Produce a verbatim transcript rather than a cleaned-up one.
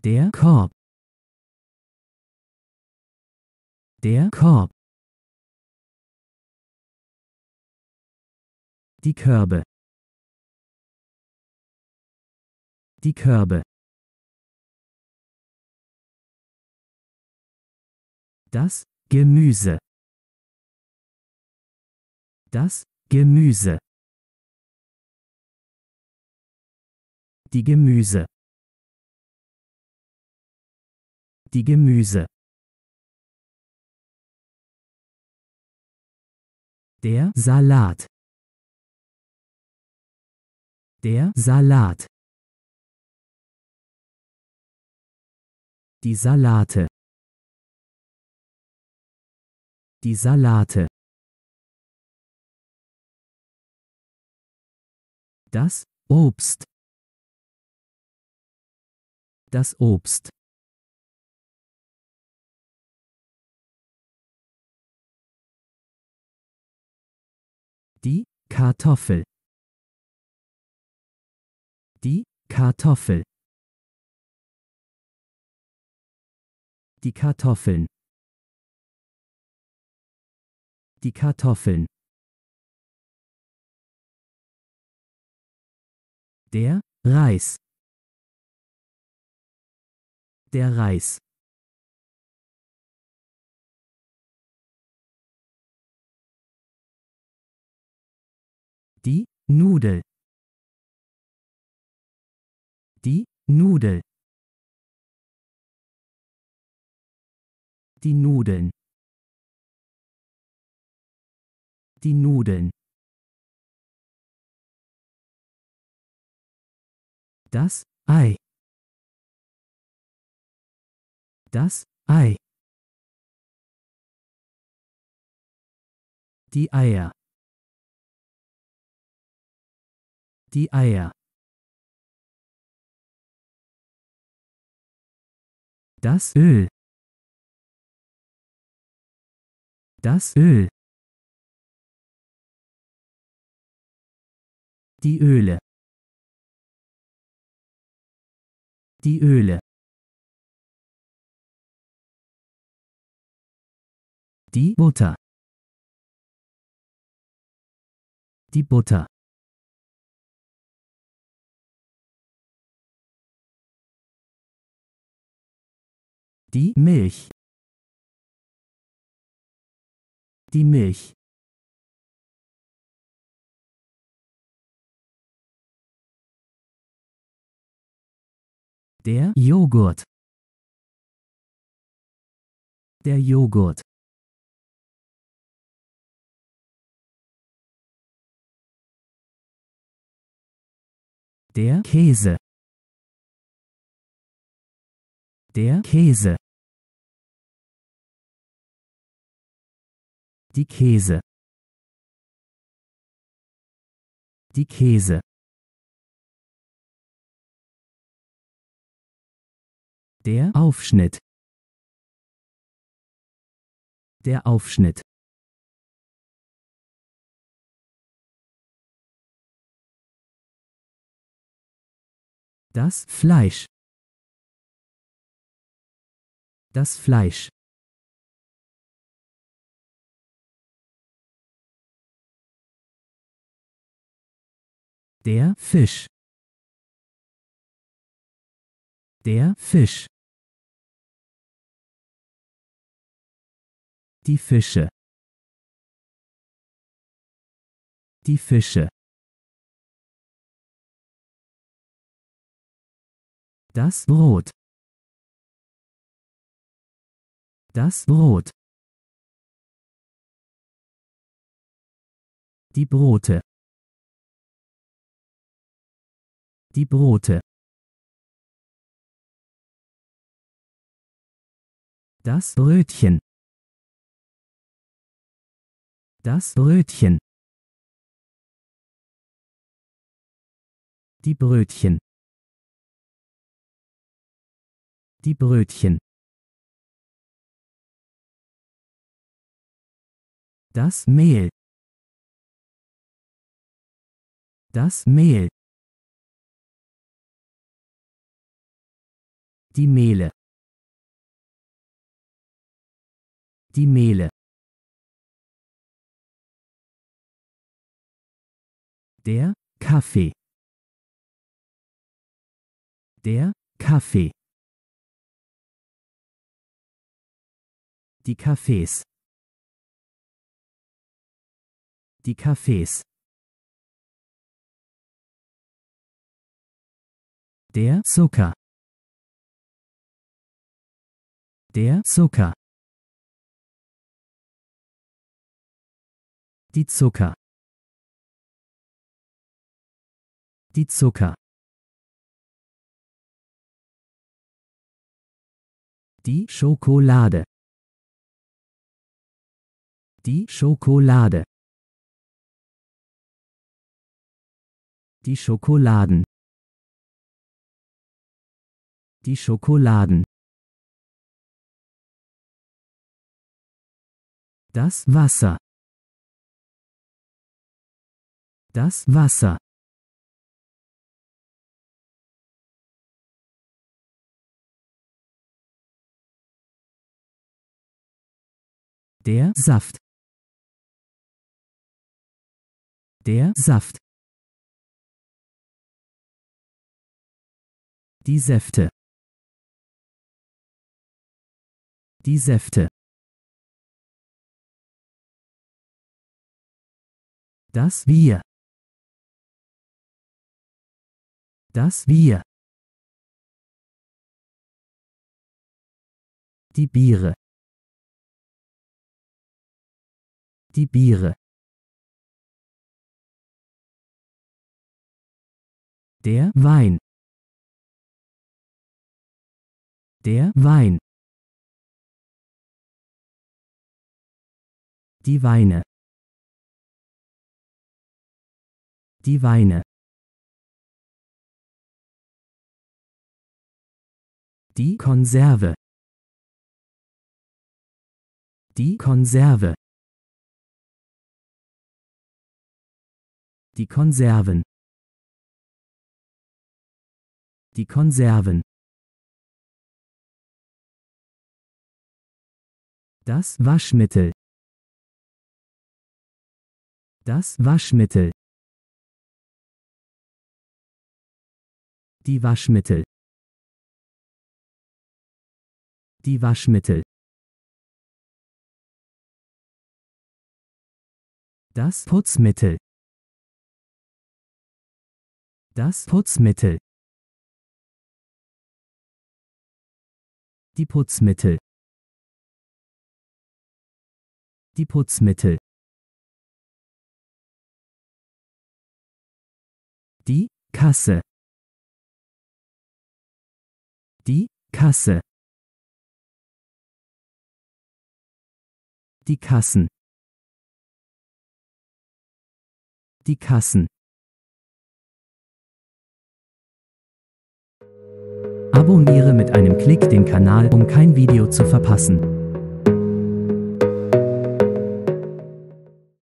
Der Korb. Der Korb. Die Körbe. Die Körbe. Das Gemüse. Das Gemüse. Die Gemüse. Die Gemüse. Der Salat. Der Salat. Die Salate. Die Salate. Das Obst. Das Obst. Die Kartoffel. Die Kartoffel. Die Kartoffeln. Die Kartoffeln. Der Reis. Der Reis. Die Nudel. Die Nudel. Die Nudeln. Die Nudeln. Das Ei. Das Ei. Die Eier. Die Eier. Das Öl. Das Öl. Die Öle. Die Öle. Die Butter. Die Butter. Die Milch. Die Milch. Der Joghurt. Der Joghurt. Der Käse. Der Käse. Die Käse. Die Käse. Der Aufschnitt. Der Aufschnitt. Das Fleisch. Das Fleisch. Der Fisch. Der Fisch. Die Fische. Die Fische. Das Brot. Das Brot. Die Brote. Die Brote. Das Brötchen. Das Brötchen. Die Brötchen. Die Brötchen. Das Mehl. Das Mehl. Die Mehle. Die Mehle. Der Kaffee. Der Kaffee. Die Kaffees. Die Kaffees. Der Zucker. Der Zucker. Die Zucker. Die Zucker. Die Schokolade. Die Schokolade. Die Schokoladen. Die Schokoladen. Das Wasser. Das Wasser. Der Saft. Der Saft. Die Säfte. Die Säfte. Das Wir. Das Wir. Die Biere. Die Biere. Der Wein. Der Wein. Die Weine. Die Weine. Die Konserve. Die Konserve. Die Konserven. Die Konserven. Das Waschmittel. Das Waschmittel. Die Waschmittel. Die Waschmittel. Das Putzmittel. Das Putzmittel. Die Putzmittel. Die Putzmittel. Die Kasse. Die Kasse. Die Kassen. Die Kassen. Abonniere mit einem Klick den Kanal, um kein Video zu verpassen.